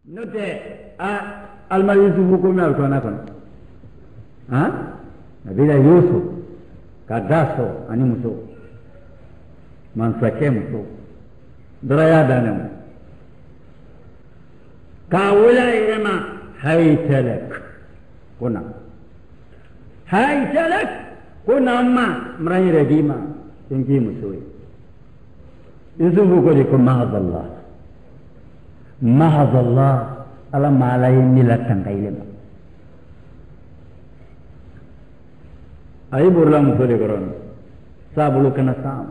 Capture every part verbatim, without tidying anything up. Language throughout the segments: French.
Note a alma Yusufu ko na ko na kono ha nabila Yusuf kadaso ani muso man sake muso daraya danam ka wala irama haytalak kuna haytalak kuna ma mrai regima ingi muso Yusufu ko ko mahadallah mahadallah ala malay nila tangkailema ay burla musole koron sabulu kana sam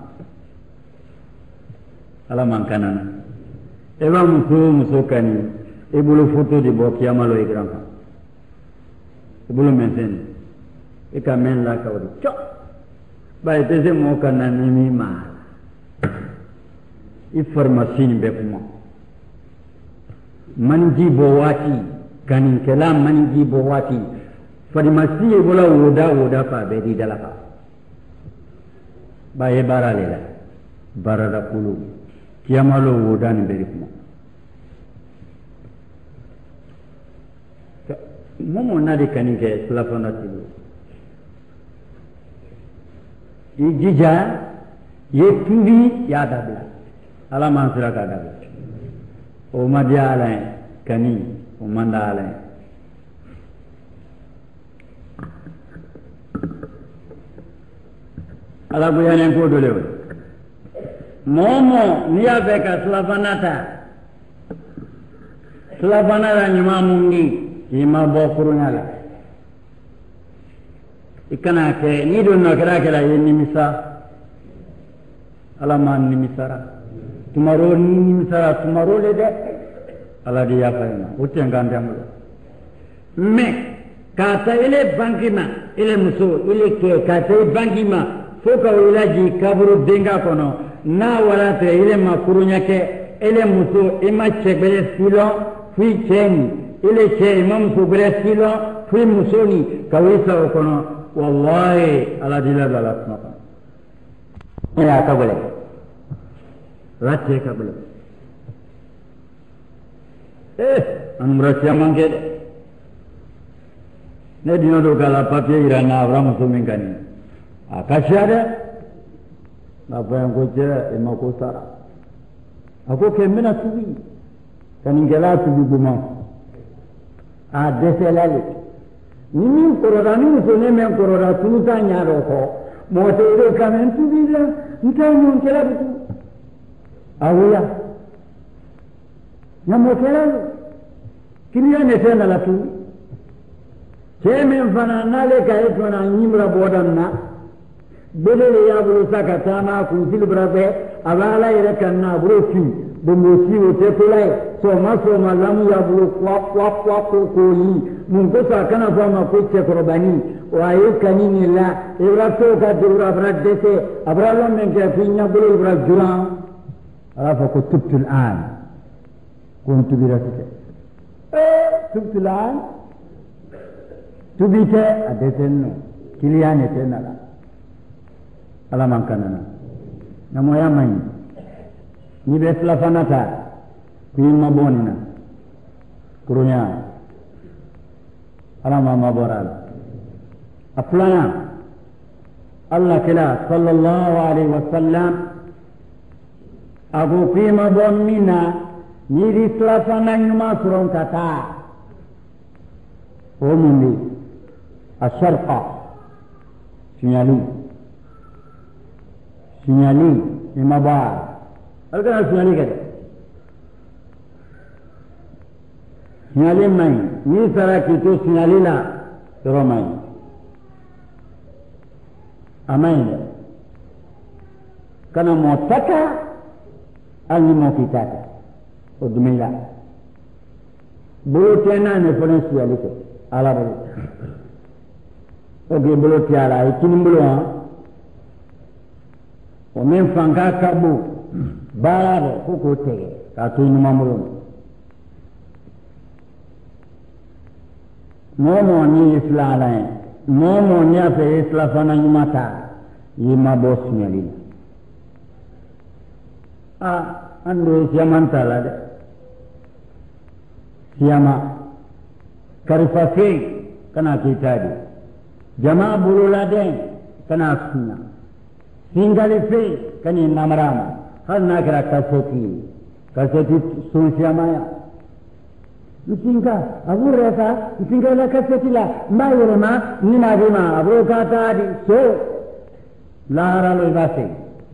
ala mankanana eba muso muso kani ebulu foto di bo kiyamalo igram ebulu mensen e kamen la kawdi cho bay tese mo kana ni mi ma informasi ni be kuma manji bowati kanin kelam manji bowati farimasi bola woda woda fa be di dalaka baye baralela barada kulu kiyamalo woda ni beri kuma momo nadi kanin ke telefon tilu ijija ye tuvi ya dabla ala mansura ka dabla o madiala kani o mandala ala buyane ko dole momo niya beka slavanata slavanara nyima mundi ima bokurunya la ikana ke ni do na kara kala yeni misa ala man ni misara tumaro ni misara tumaro le de ala dia fayna utia ngandam me kata ile bangima ile muso ile ke kata bangima foka ilaji kaburu denga kono na wala te ile makurunya ke ile muso ima chebele silo fi cheni ile che imam kubere silo fi musoni kawisa kono wallahi ala dia balat maka ya kabule Raja kabel. Eh, anu raja mangke. Ne dino do kala papia irana Abraham sumingkani. Akasya ada. Apa yang kau cakap emang kau sarah. Aku kemana tuwi. Kaningala tuwi buma. Ah, desa lalu. Ini korora ni usune men korora tunuta nyaro ko. Mo te do kamen tuwi la. Ntai mon kela betu. Awuya nyamokela kilia netena la tu cheme mfana nale kaitwa na nyimra bodanna belele ya bulu saka tama kunzil brabe abala ire kanna buruki bomosi otetulai so maso malamu ya bulu kwa kwa kwa kokoli mungo sakana fama kuche korobani wa yukani la ibrato ka dura bradese abralo menke pinya bulu brajura Apa kau tubtul an, kuntu birasike. Eh, tubtul an, tubite ada tenno, kilian itu nala. Alam angkana. Namo ya main. Ni besla fanata, kima bonina, kurunya. Alam amaboral. Aplana. Allah kila sallallahu alaihi wasallam. Aku kima bon mina niri selafana nyuma surong kata umundi asyarqa sinyali sinyali lima bar alkan sinyali kata sinyali main ni sarak itu sinyali lah surong main amain karena motaka Alni mau kita tu, udmila. Bulu tiana ne pun siapa itu, ala bulu. Oke bulu tiara, ikini bulu ah. Omen fangka kabu, balado, kuku tege, katu ini mamulun. Nomo ni Islam lain, nomo ni apa Islam fana nyumata, ima bosnya lina. Ah, ando siaman tala de. kiyama karifafe kana kitadi jama bululaden kana sunna singalife kani namarama hal nakira kaseti kaseti sun siyamaya Misinga, abu rasa, misinga la kaseti la, ma yurema, nina dima, abu kata di, so, lahara lo ibase.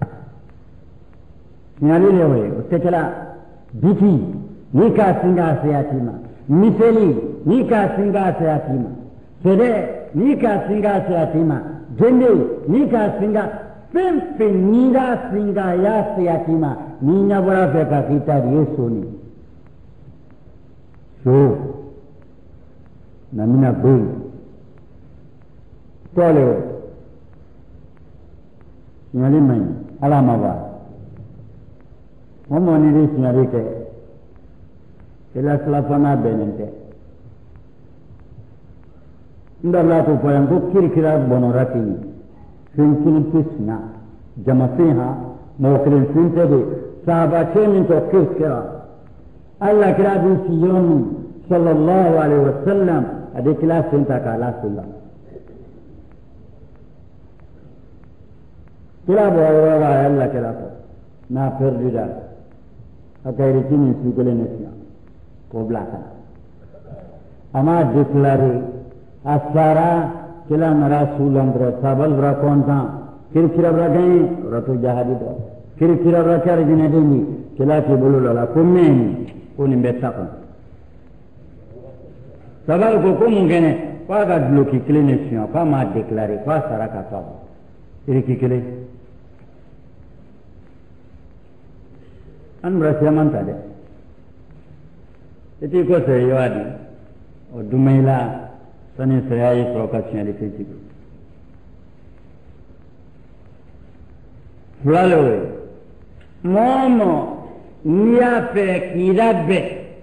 Nyali lewe, utekela, biti, nika singa seyatima, miseli, nika singa seyatima, sede, nika singa seyatima, jende, nika singa, pempe nida singa ya seyatima, ninya bora feka kita di Yesoni. So, namina bui, tole, nyali main, alamawa, momo ni di nyali ke, kila selafana benente, nda lato payang ko kiri kira bonorati ni, sinkini pisna, jamafiha, mawakilin sintede, sahabat cemin to kiri kira. Allah kira binti yomi sallallahu alaihi wasallam ada kelas cinta kalah sunnah. Kira bawa Allah kira apa? Na perjuda. Akai rikini sugale nesnya. Ko belakang. Ama deklare asara kila narasulam bra sabal bra kontan. Kira-kira beragam ratu jahadi do. Kira-kira beracari bina dini kila ki bulu lala kumeni. Kuni mbetako sababu koko mungene kwa ga bloki kile nation kwa ma déclarer kwa saraka kwa iri kile an brasya manta de eti ko se yadi o dumaila sani serayi provocation de critique flalo momo niya pe kirabe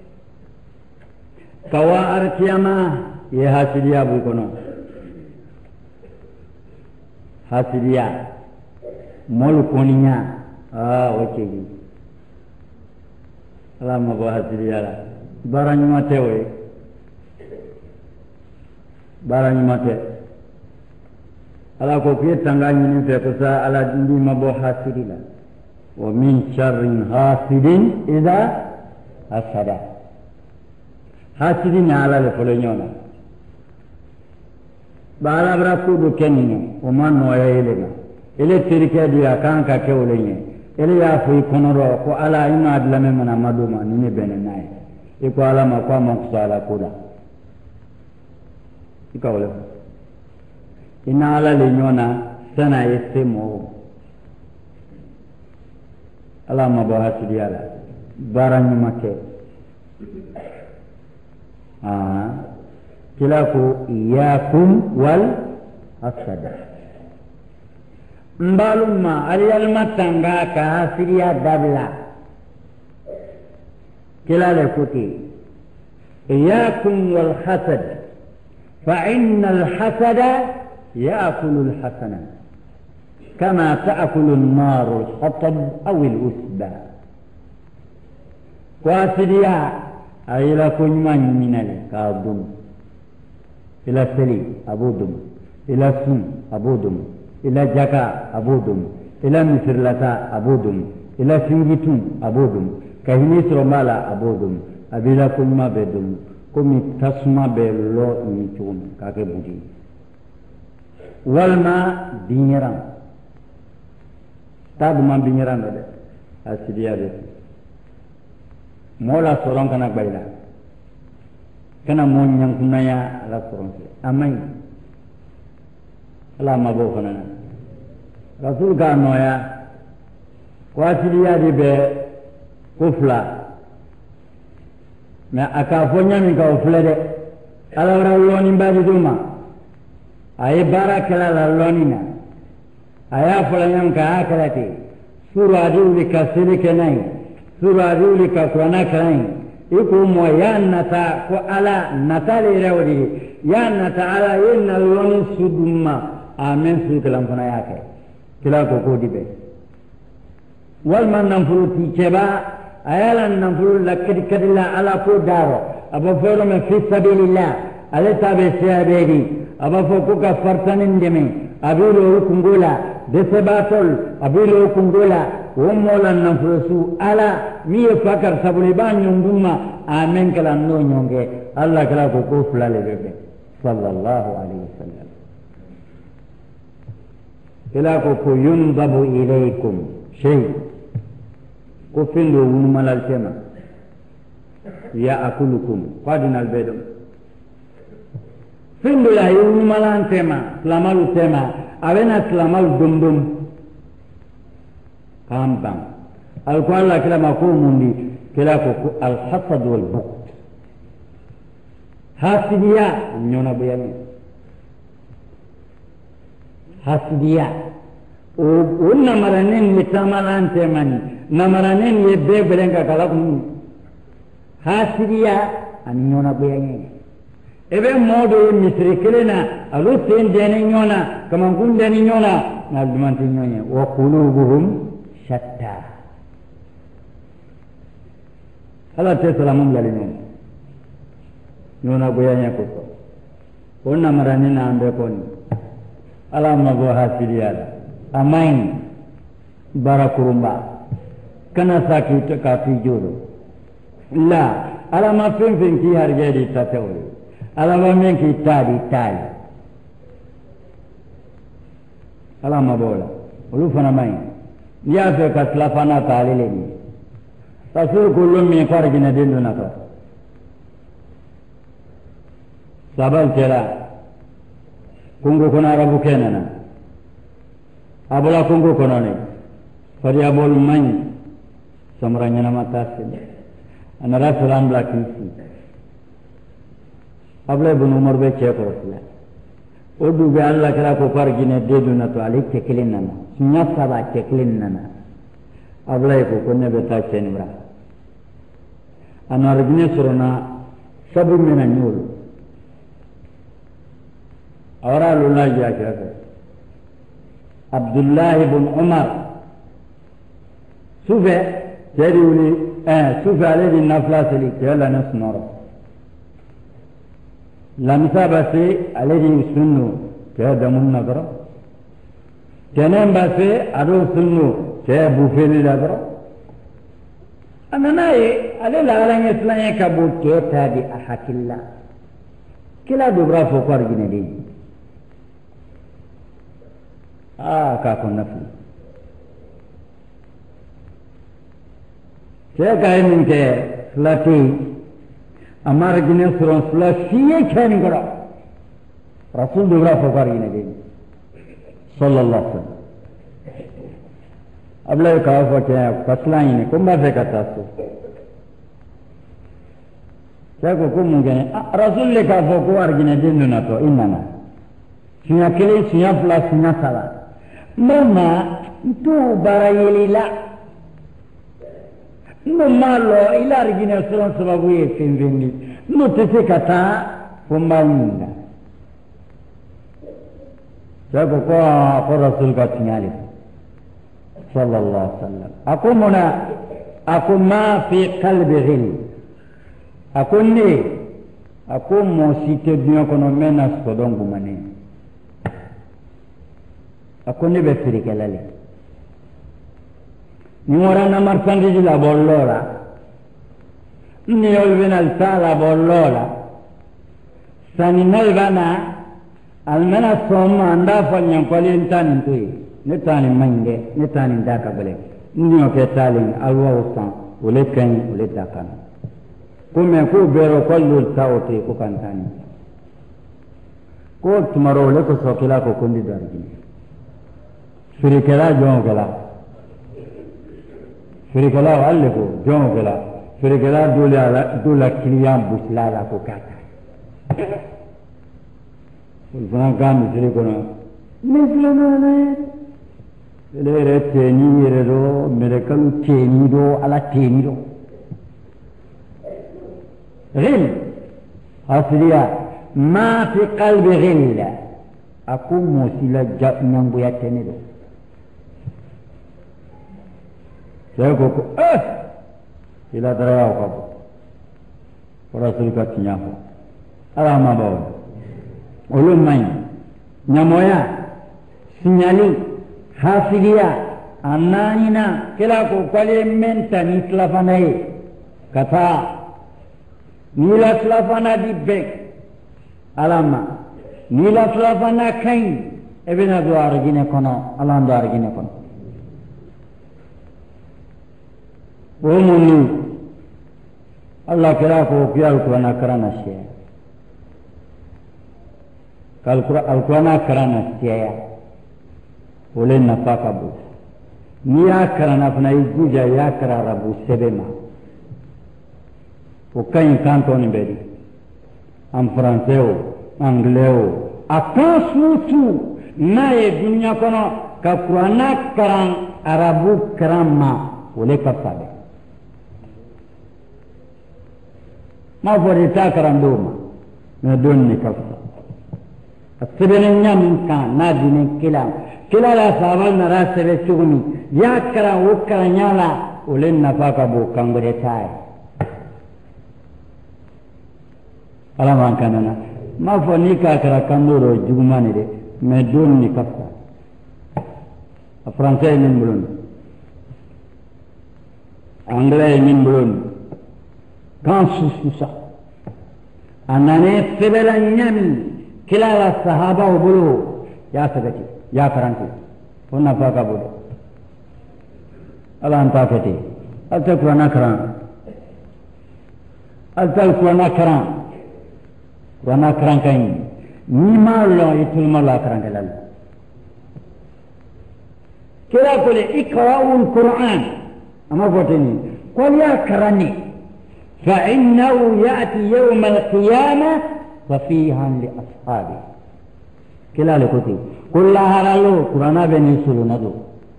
kawa arkiyama ye hasidiya bu kono hasidiya mol koninya ah oke gi ala ma ba hasidiya la barani mate we barani mate ala ko ke tangani ni fe ko sa ala ndi ma bo hasidila ومن شر حاسد إذا حسد حاسدين على الفلانيون بالا براسو كنينو وما نويا إلينا إلي تركي ديا كان كاكيوليني إلي يافي كنورو كو على إنا أدلم من أمدوما نيني بنناي إكو على ما قام مقصالا كودا إكو أولو إنا على لنيونا سنة يستمو Allah mabahas dia lah barang make ah kilaku iyakum wal hasada mbalumma aliyal matanga ka hasiria dabla kilale kuti iyakum wal hasad fa innal hasada yaakulu al hasana كما تأكل النار الحطب أو الأسبى واسديا أيلا كن من من الكاظم إلى سلي أبودم إلى سن أبودم إلى جكا أبودم إلى مسرلتا أبودم إلى سنجتم أبودم كهني سرمالا أبودم أبيلا كن ما بدم كمي تسمى بلو نيتون كاكبودي والما دينيران tabu man binyiran de asidia de mola sorong kana baila kana mon yang kunaya ala sorong amai ala mabo kana rasul ga noya ko asidia de be kufla na akafonya mi ka ofle de ala ora loni mbadi duma ay barakala la lonina aya fulanyam ka akalati sura diuli ka silike nai sura diuli ka kuana kanai iku mo yanata ko ala natali rawdi yanata ala inna loni sudumma amen su kalam kana yake kila ko ko dibe wal man nam furu ti ceba ayalan nam furu lakadi kadilla ala ko daro aba fero me fi sabilillah ale tabe seabedi aba fo ko ka fartanin deme abilo kungola desebatol abilo kungola womola nafsu ala mi fakar sabuli ba nyunguma amen kala no nyonge Allah kala ko ko fulale bebe sallallahu alaihi wasallam kila ko ko yunzabu ilaykum shay ko findo wulmalal tema ya akulukum qadinal bedum findo ya wulmalan tema lamalu tema avena lamal dum-dum kampang alquran la kila makumundi kila ko al hasad wal bughd hasidiya nyona bayani hasidiya o onna maranen ni tamalan temani namaranen ye bebelenga kalakum hasidiya anyona bayani ebe modo misri kelena alu ten dene nyona kamangun dene nyona na dumanti nyonya wa qulubuhum shatta ala te salamun lalino nyona boyanya ko onna marani na ambe koni ala mago hasidiya amain barakurumba kana sakit ka tijuro la ala ma fen fen ki harjedi tatawli ala ma men ki tadi tali ala ma bola ulu fana mai ya fe ka slafana tali le ni tasul kullu mi farjina dindu na ka sabal kera kungu kona rabu kenana abula kungu kona ne fari abol mai samranya nama tasil anara salam lakisi abla ibn umar be che ko rasula odu be Allah kala ko fargine dedu na to ali tekelin nana nya saba tekelin nana abla ko ko ne be ta chenbra anar gine surona sabu mena nyul awra lula ya ka Abdullah ibn Umar suve jadi uli eh suve ale di nafla seli kala nasnoro lamsa se alladhi sunnu kada mun nagara kenan ba se ado sunnu ke bufeli nagara ananaye ale la ala islam ka bu ke tadi ahakilla kila dobra fo ko argine de ah ka ko nafi ke kay min ke lati amar gine suron sula siye kani gara rasul dubra fokar gine de sallallahu alaihi wasallam abla ka fa ke pasla ine kumba fe kata su jago kumu gane rasul le ka foko argine de na to inana sinya kele sinya plus sinya sala mama itu barayelila no malo ila argine suron sababu ye finvendi no tese kata kumbainda jago ko ko rasul ka tinyali sallallahu alaihi wasallam aku mona aku ma fi qalbi ghil aku ni aku mo site dunya kono mena sodongu mane aku ni be firikelale ni ora na martandi di la bollora ni olvena al sala bollora sani nalvana almana somma anda fanyan kwalin tanin tuyi ne tani mange ne tani daka bele ni o ke talin alwa usan ule kan ule daka come ko bero kwallu tawti ko kantani ko tumaro le ko sokela ko kondi dargi firikela jongela firikala alle ko jongela firikala dula dula kiliyan buslala ko kata ulfana gami firikono mislana le re teni re do mere kalu teni do ala teni do ghil asliya ma fi qalbi ghilla akum musila nyambu ya teni do saya kok eh ila daraya ko rasul ka tinya ko ala ma bawo olu mai nyamoya sinyali hasidia ananina kila ko kwale menta ni slafana ye kata nila slafana di bek alama nila slafana kain ebena do argine kono alando argine kono omuni Allah kira ko kira Al-Quran karana siya Al-Quran karana siya oleh nafaka bu niya karana fana iguja ya karara bu sebema o kain kanto ni bedi en français o anglais o akan sutu na ye dunia kono ka Quran karan arabu karama oleh kasabe ma fori ta karandoma na donni kafsa asbene nyam kan na dinin kila kila la sabal na rasebe chugni ya kara ukara nyala ulen nafaka bu kangure tai ala man kanana ma foni ka kara kanduro jugmani de me donni kafsa a français min bulun anglais min bulun kan sususa anane sebela nyami kila la sahaba ubulu ya sagati ya karanti onna faka budu ala anta kati alta qur'ana karan alta qur'ana karan qur'ana karan kain ni ma lo itul ma la karan kalal kila kule ikra'ul qur'an ama fotini qul ya karani فإنه يأتي يوم القيامة صفيها لأصحابه كلا لكتي كلها رلو قرانا بني سلو ندو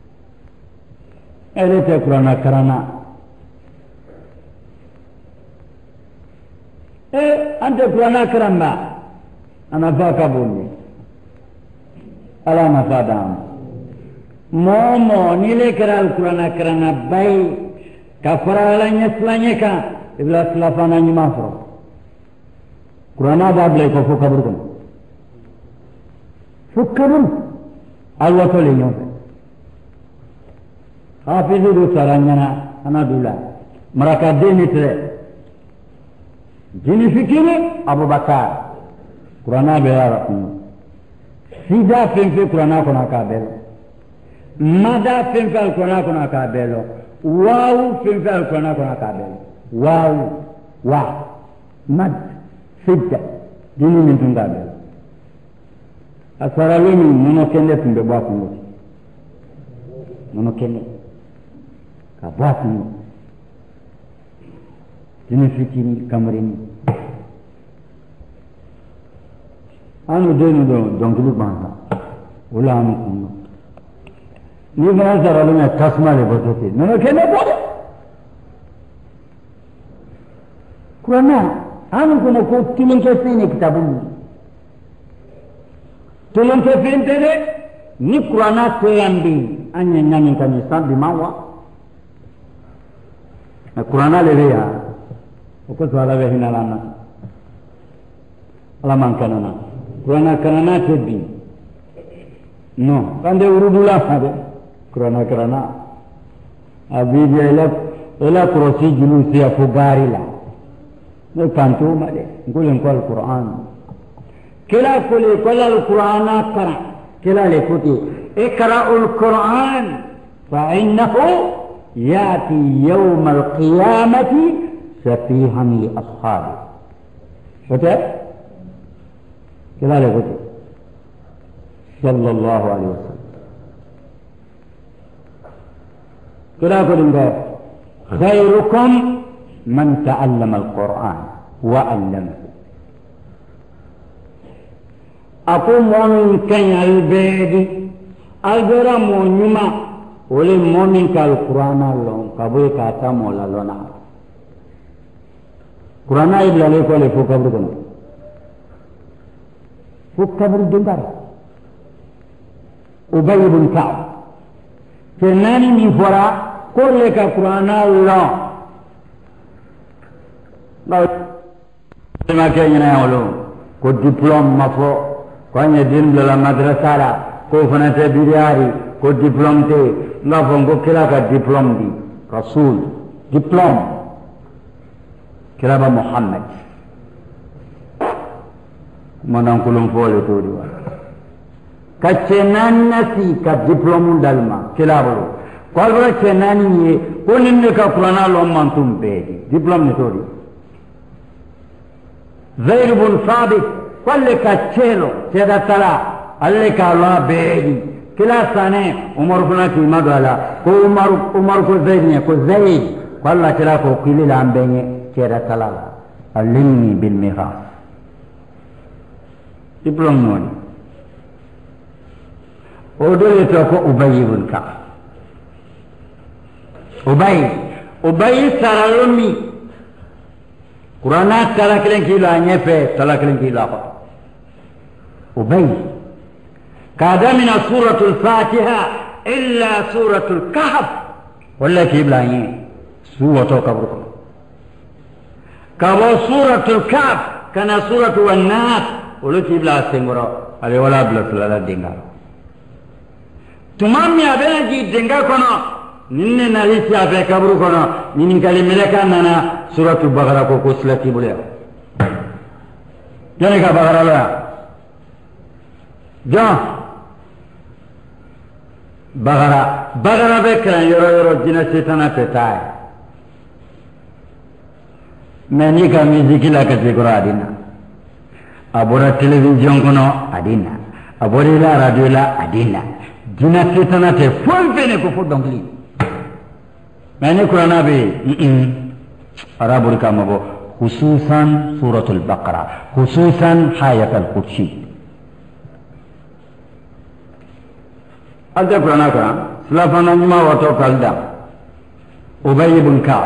إليت قرانا كرانا إيه أنت قرانا كرانا أنا فاك بني ألا نفادام مومو نيلي كرا القرانا كرانا باي كفر لن يسلنيكا ibla slafana ni mafro qur'ana bable ko fo kabur ko fo kabur allah to le nyobe hafizu do saranyana ana dula maraka deni tre jini fikiri abu bakar qur'ana be ara sida fen fe qur'ana ko na ka belo mada fen fe qur'ana ko na ka belo wawu fen fe qur'ana ko na ka belo واو وا مد سجة ديني من تنقابل أسرى لي من منو كنة تنبقى كنوت منو كنة كبقى كنوت ديني فكيني كامريني أنا ديني دون دونكلو بانسا ولا أنا كنوت نيما أسرى لي من تسمى لبطوتي منو كنة بطوتي Kurana, anu kuna ko tulun ke sini kitabun. Tulun ke sini tene ni Kurana ko yambi anya nyanyi kami sambi mawa. Na Kurana le ya. Ko swala be hinalana. Alaman kanana. Kurana kanana tebi. No, kande urudula habe. Kurana karana. Abi jela ela krosi julusi ya fugarila. kanto made ngulin ko alquran kila kuli kula alquran kara kila le kuti iqra'u alquran fa innahu yati yawm alqiyamati safihan li ashabi kata kila le kuti sallallahu alaihi wasallam kila kulin ga khairukum من تعلم القرآن وعلمه أقوم ومن كان البيد البرا مونيما ولي مؤمن كالقرآن اللون كابوي كاتا مولا لنا قرآن إبلا ليكو لفو كبر دون فو كبر دندار أبي بن كعب فناني من فرا كل لك قرآن اللون ma ke nyina yolo ko diplôme ma fo ko nya din la madrasa la ko fana te bidari ko diplôme te nga fo ko kila ka diplôme di rasul diplôme kila ba muhammad manan kulum fo le to di wa ka cenan nasi ka diplôme dalma kila ba ko albara cenani ni ko ninne ka qur'ana lo mantum be diplôme ni to di Zaid bin Sabit quelle ka cielo c'è da tala alle ka la be kila sane umar kuna ki magala ko umar umar ko Zaid ne ko Zaid walla kila ko kili la ambenye c'è da tala allimni bil mighas diplôme non o dole to ko Ubay ibn Ka'b Ubay Ubay saralomi Qur'ana tala kelen kila nyefe tala kelen kila ko Ubay kada min suratul Fatiha illa suratul Kahf wala kibla yin suwa to kabru kawa suratul Kahf kana suratul An-Nas wala kibla sengoro ale wala bla tala dinga tumami abena ji dinga kono ninne nalisi abe kabru kono nini kali meleka nana suratul Baqarah ko ko slati boleh jane ka Baqarah la ja Baqarah Baqarah be kran yoro yoro jina setana petai meni ka music la ka jegora adina abora television kono adina abora la radio la adina jina setana te fol bene ko fo dongli मैंने कुरान भी अरबुल का मबो खुसूसन सूरतुल बकरा खुसूसन हायतुल कुर्सी अल्लाह कुरान का सलाफना निमा वतो कलदा उबय इब्न कअब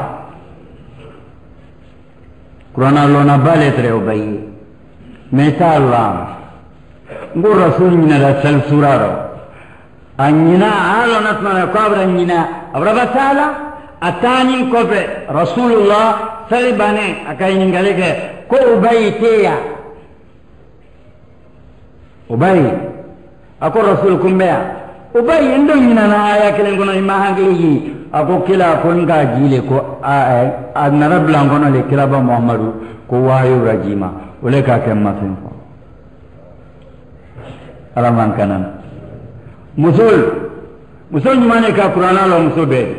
कुरान लोना बाले तरे उबय मेता अल्लाह गो रसूल मिना रसल सूरारो अन्यना आलो नतमना कब्र अन्यना अब्रबताला atani kope rasulullah salibane akaingaleke ko Ubay teya Ubay ako rasul kumbea Ubay ndo nyina na aya kelen kono imahangili ako kila kon ga jile ko a a narabla kono le kila ba muhammadu ko wayo rajima ole ka kemma fin ko alaman kanan musul musul mane ka qur'ana lo musube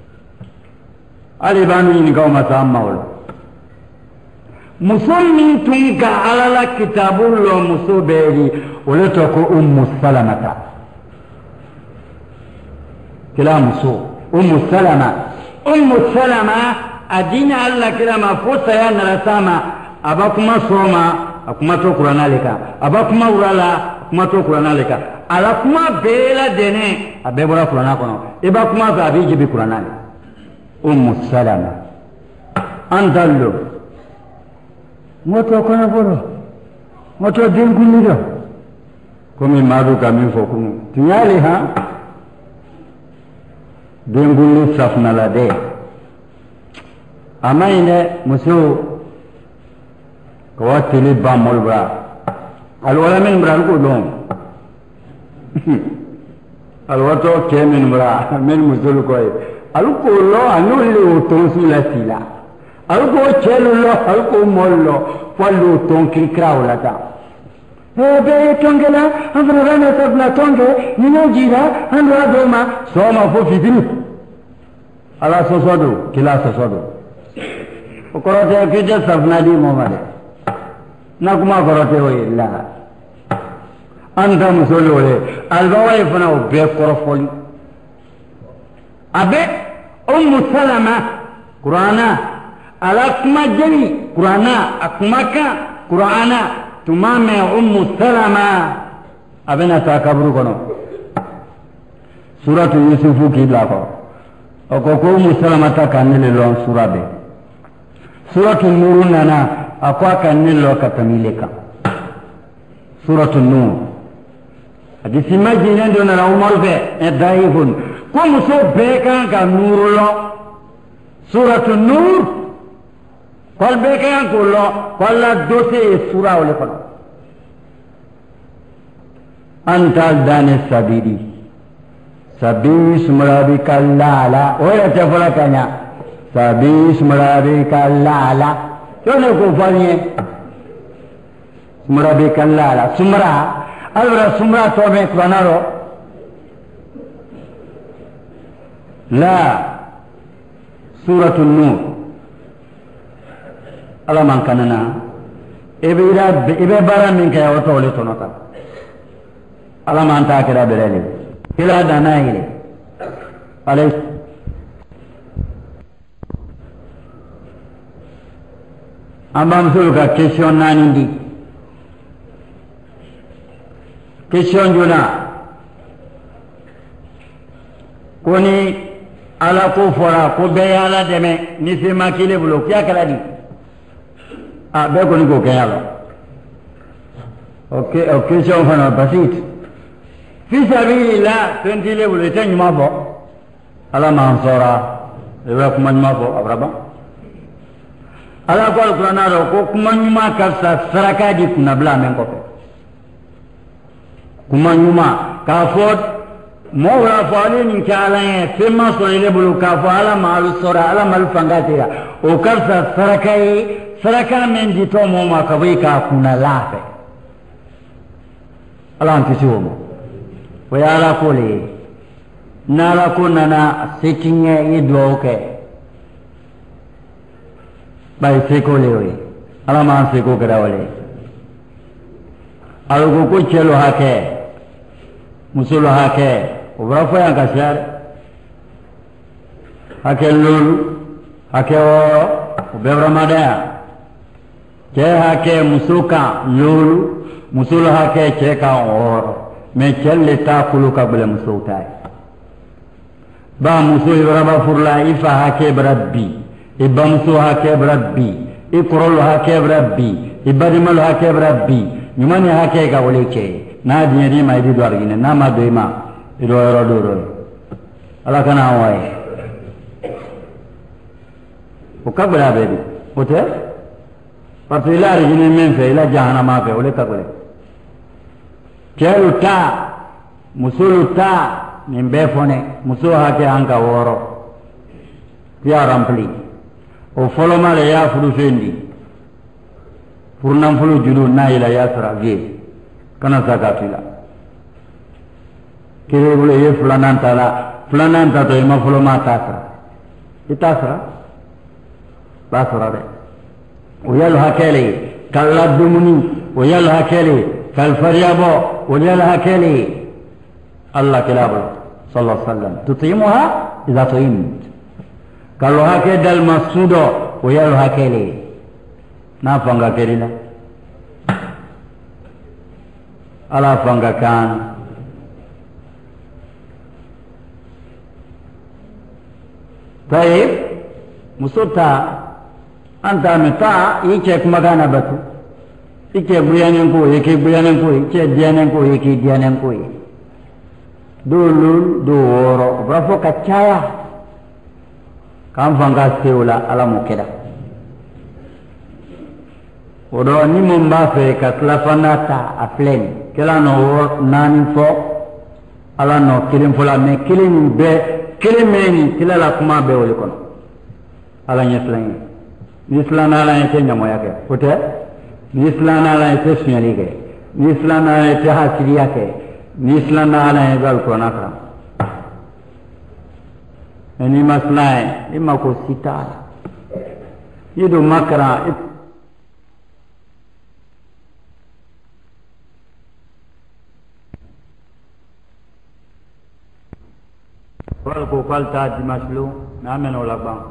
ali banu ni kaw masamma wala musulmin tun ka alala kitabul lo musubeli wala to ko ummu salamata kila musu ummu salama ummu salama adina alla kila mafuta ya narasama abakuma soma akuma to qur'ana leka abakuma urala akuma to qur'ana leka ala kuma bela dene abebora qur'ana kono ibakuma za abiji bi qur'ana le ummu salama andallo moto kono boro moto dengunido komi madu kami fokunu tinyali ha dengulu safna la de amaine muso ko tili ba molbra alwala min bran ko don alwato kemin bra men musul koy alko lo anulli utonsu la sila alko chelu lo alko mollo fallo tonki kraulata e be tongela andra rana sabna tonge nino jira andra doma soma fo fitini ala sosodo kila sosodo okorote kije sabna di momade nakuma korote o illa anda musolole albawaye fana o be korofoli abe ummu salama qur'ana alakma jeni qur'ana akmaka qur'ana tumame ummu salama abena takabru kono suratu yusufu kibla ko oko ko ummu salama takanele lon surabe suratu nur nana akwa kanelo katamileka suratu nur hadisi majina ndo na umar be edaifun ko muso be kan ka nurulo suratu nur kol be kan ko lo walla dote sura wala kono anta dane sabidi sabis marabi kallala ora te fola kanya sabis marabi kallala yone ko fanye marabi kallala sumra allora sumra to be kronaro la suratul nur ala man kanana ebe ira ebe bara min kay wato le tonota ala man ta kira berele ila dana ile ale ambam sul ka question nani ndi question juna koni ala ko fora ko be ala deme ni se makile bulo kya kala di ah be ko ni ko kaya lo okay okay so fana basit fi sabilillah tentile bulo tan nyuma fo ala ma sora e wa kuma nyuma fo abraba ala ko alqur'ana ro ko kuma nyuma ka sa saraka di kuna bla men ko kuma nyuma ka fo mo wala fali ni kala tema so ile bulu ka fala malu sora ala mal fangatira o karsa sarakai saraka men di to mo ma ka bai ka kuna lafe ala anti si mo wa ala kole nala kuna na sekinge idwo ke bai seko lewe ala ma seko kada wale alugo ko chelo hake musulo hake obra fo yang kasar hake lulu hake oro obra madaya je hake musuka lulu musulo hake cheka oro me chelle ta kulu kabla musutai ba musu ibra furla ifa hake rabbi ibba musu hake rabbi ikrol hake rabbi ibadimal hake rabbi nyumani hake ga woleke na dieni ma idi do argine na ma do ma ido ro do ro ala kana way o kabla be o te patila argine men fe ila jahannama fe ole kabla kelu ta musulu ta nimbe fone musu hake anga woro ya rampli o folo male ya fulu fendi furnam fulu julu na ila yasra ge kana zakatila kire bule ye fulanan tala fulanan ta to ma fulo ma tasra itasra basra de o yal hakeli kalladumuni o yal hakeli kal faryabo o yal hakeli Allah kilabo sallallahu alaihi wasallam tutimuha idza tuimt kalau hakedal masudo o yal hakeli na fanga kelila ala fanga kan taib musuta anta meta ike kumagana batu ike buyanen ko ike buyanen ko ike dianen ko ike dianen ko dulu doro bravo kacaya kan fanga seula ala mukeda odo ni mo mba fe ka slafanata aflen kala no nani fo ala no kilim fola me kilim be kilimeni kila la kuma be woli kono ala nyeslan ni islam ala yake nyamo yake pote ni islam ala yake sunyali ke ni islam ala yake hasiri yake ni islam ala yake al qur'an akra ni maslai ima ko sita yido makra wal ko falta di maslu na men wala bang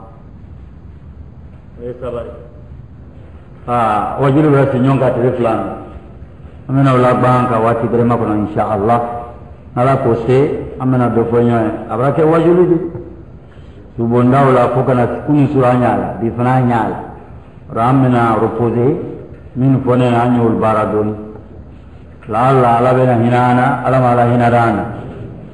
e sabar ah wajiru ra nyonga tere flan amena wala bang ka wati tere ma kono insyaallah ala ko se amena do fonyo abrake wajulu di subonda wala ko kana kuni suranya la di fananya la ramena repose min fone na nyul baradoni la la ala bena hinana ala mala hinarana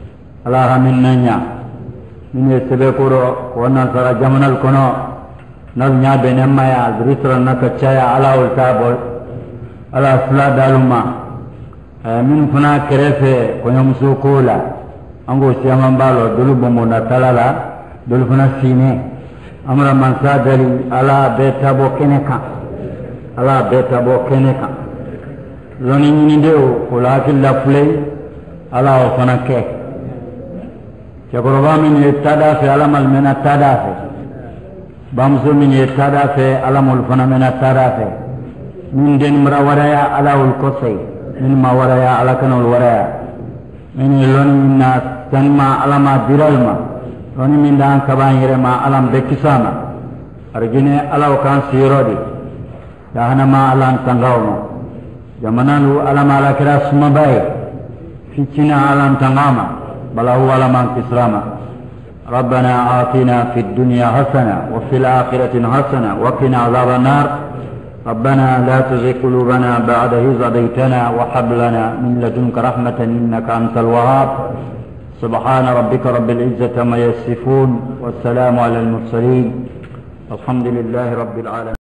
ala raminanya ini sebe kuro wana sara jamanal kono nal nyabe nemaya zrisra naka chaya ala ultabol ala sula daluma min funa kerefe ko nyamsu kola ango siyama balo dulu bomo na talala dulu funa sine amra mansa dari ala beta bo keneka ala beta bo keneka loni ni ndeo ko la killa fulay ala o fana ke jagoroba min tada fe ala mal mena tada fe bamso min tada fe ala mul fana mena tada fe min den mra waraya ala ul kosay min ma waraya ala kanul waraya min loni na tanma ala ma biralma loni min dan kaban yere ma alam bekisama argine ala kan sirodi dahana ma alan tangawno jamanalu alama ala kira suma baik ficina alam tangama balahu alaman kisrama ربنا آتنا في الدنيا حسنة وفي الآخرة حسنة وقنا عذاب النار ربنا لا تزغ قلوبنا بعد إذ هديتنا وهب لنا من لدنك رحمة إنك أنت الوهاب سبحان ربك رب العزة ما يصفون والسلام على المرسلين الحمد لله رب العالمين.